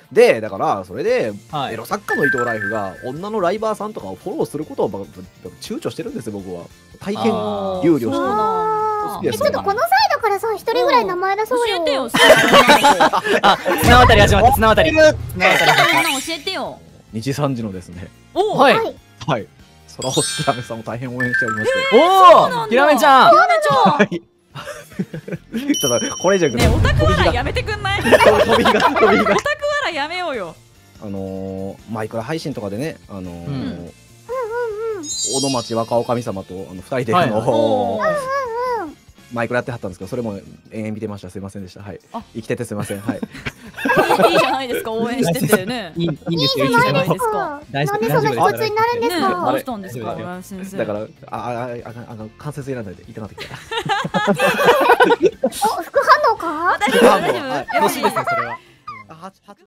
で、だから、それで、 はいエロ作家の伊藤ライフが、女のライバーさんとかをフォローすることを躊躇してるんですよ、僕は。大変あー憂慮してる。 あーいやちょっとこの際だからさ、一人ぐらい名前出教そうよ。 えてよ。 あ、綱渡り始まった、綱渡り。綱渡り。 みんな教えてよ。 日3時のですね、 おお。 はい。 はい。 はい。空星きらめさんを大変応援しておりまして。 おお、ひらめちゃん。 はい。ちょっと、これ以上ねえ、オタク笑いやめてくんない？オタク飛びが。 笑いやめようよ。 マイクラ配信とかでね、 ん小野町若女将様と2人ではいおーマイクラやってはったんですけど、それも延々見てました。すいませんでした。はいあ。 生きててすいません。はい。 いいじゃないですか、応援しててね。 いいんですよ、いいんですよいいじゃない。ですか。 大丈夫なんでそんな一つになるんですねえ、どか。 うしたんですか、 大丈夫小林先生。 だから、関節いらないで、痛くなってきた。 お、副反応か。 大丈夫、大丈夫。 はいやばい欲しいですね、それは。 あ、